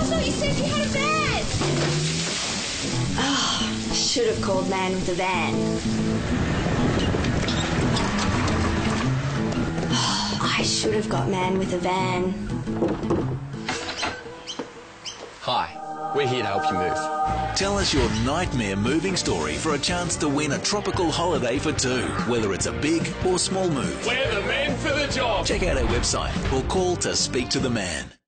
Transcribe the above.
thought you said you had a van. Oh, should have called man with a van. Oh, I should have got man with a van. Hi, we're here to help you move. Tell us your nightmare moving story for a chance to win a tropical holiday for two, whether it's a big or small move. We're the men for the job. Check out our website or call to speak to the man.